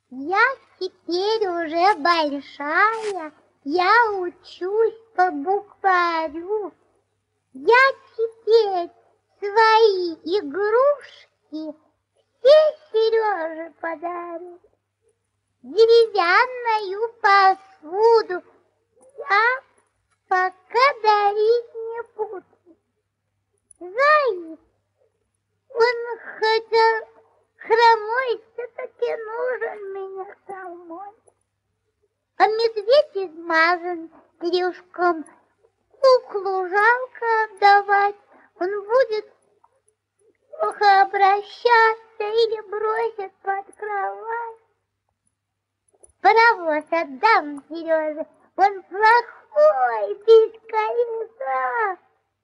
Я теперь уже большая, я учусь по букварю. Я теперь свои игрушки все Сереже подарю. Деревянную посуду я пока дарить не буду. Заяц, он хотя хромой, все-таки нужен мне самой. А медведь измазан грешком, куклу жалко отдавать. Он будет плохо обращаться или бросит под кровать. Паровоз отдам Сереже, он плохой, без колеса.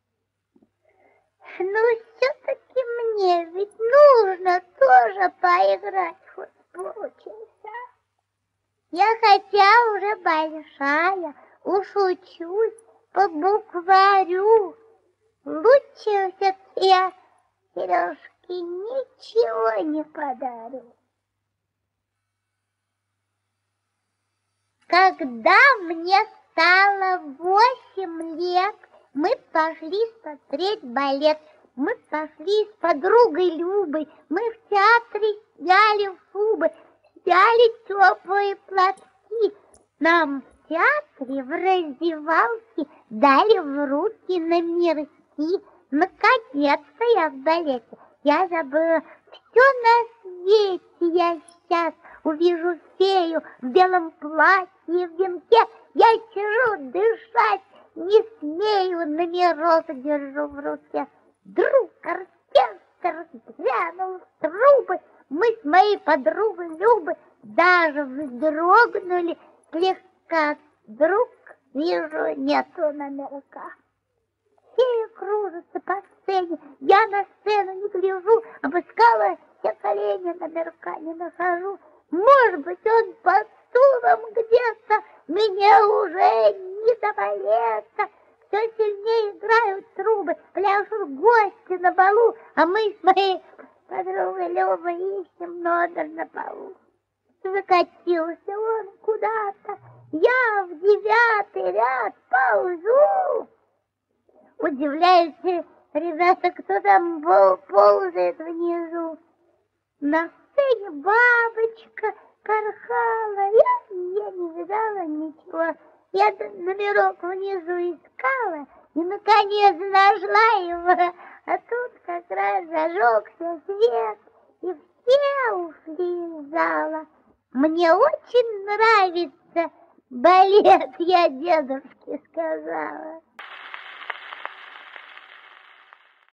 Но все-таки мне ведь нужно тоже поиграть хоть полчаса. Я хотя уже большая, уж учусь по букварю. Лучше все-таки я Сережке ничего не подарю. Когда мне стало 8 лет, мы пошли смотреть балет. Мы пошли с подругой Любой. Мы в театре сняли шубы, сняли теплые платки. Нам в театре в раздевалке дали в руки номерки. Наконец-то я в балете. Я забыла все на свете. Я сейчас увижу фею в белом платье, в венке. Я сижу, дышать не смею, номерок держу в руке. Вдруг оркестр грянул в трубы. Мы с моей подругой Любой даже вздрогнули слегка. Вдруг вижу, нету номерка. Фея кружится по сцене, я на сцену не гляжу, обыскала все колени, номерка не нахожу. Может быть, он под стулом где-то, мне уже не до балета. Все сильнее играют трубы, пляшут гости на балу, а мы с моей подругой Любой ищем номер на полу. Закатился он куда-то, я в 9-й ряд ползу. Удивляются ребята, кто там ползает внизу. На сцене бабочка порхала, я не видала ничего. Я номерок внизу искала и, наконец, нашла его. А тут как раз зажегся свет, и все ушли из зала. Мне очень нравится балет, я дедушке сказала.